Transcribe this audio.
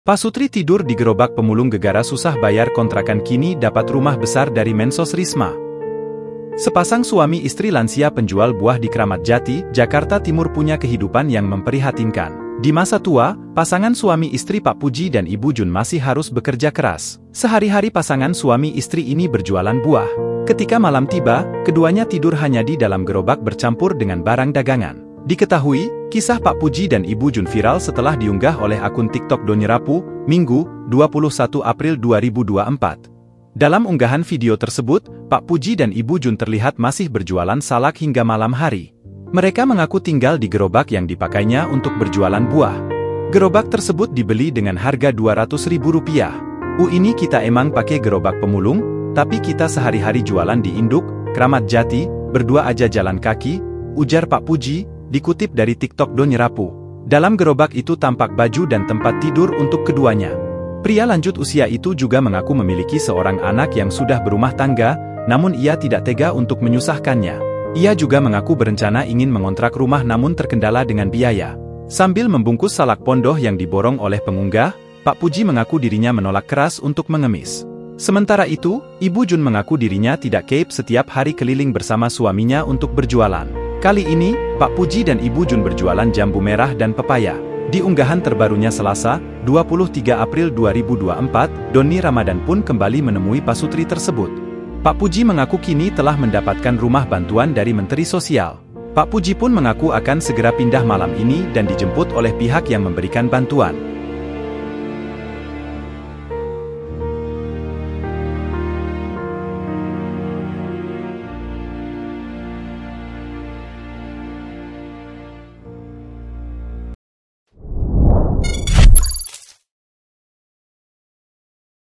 Pak Sutri tidur di gerobak pemulung gegara susah bayar kontrakan kini dapat rumah besar dari Mensos Risma. Sepasang suami istri lansia penjual buah di Kramat Jati, Jakarta Timur punya kehidupan yang memprihatinkan. Di masa tua, pasangan suami istri Pak Puji dan Ibu Jun masih harus bekerja keras. Sehari-hari pasangan suami istri ini berjualan buah. Ketika malam tiba, keduanya tidur hanya di dalam gerobak bercampur dengan barang dagangan. Diketahui, kisah Pak Puji dan Ibu Jun viral setelah diunggah oleh akun TikTok Doni Rapu, Minggu, 21 April 2024. Dalam unggahan video tersebut, Pak Puji dan Ibu Jun terlihat masih berjualan salak hingga malam hari. Mereka mengaku tinggal di gerobak yang dipakainya untuk berjualan buah. Gerobak tersebut dibeli dengan harga Rp200.000. Ini kita emang pakai gerobak pemulung, tapi kita sehari-hari jualan di Induk, Kramat Jati, berdua aja jalan kaki, ujar Pak Puji, dikutip dari TikTok Doni Rapu. Dalam gerobak itu tampak baju dan tempat tidur untuk keduanya. Pria lanjut usia itu juga mengaku memiliki seorang anak yang sudah berumah tangga, namun ia tidak tega untuk menyusahkannya. Ia juga mengaku berencana ingin mengontrak rumah namun terkendala dengan biaya. Sambil membungkus salak pondoh yang diborong oleh pengunggah, Pak Puji mengaku dirinya menolak keras untuk mengemis. Sementara itu, Ibu Jun mengaku dirinya tidak keip setiap hari keliling bersama suaminya untuk berjualan. Kali ini, Pak Puji dan Ibu Jun berjualan jambu merah dan pepaya. Di unggahan terbarunya Selasa, 23 April 2024, Doni Ramadan pun kembali menemui Pak Sutri tersebut. Pak Puji mengaku kini telah mendapatkan rumah bantuan dari Menteri Sosial. Pak Puji pun mengaku akan segera pindah malam ini dan dijemput oleh pihak yang memberikan bantuan.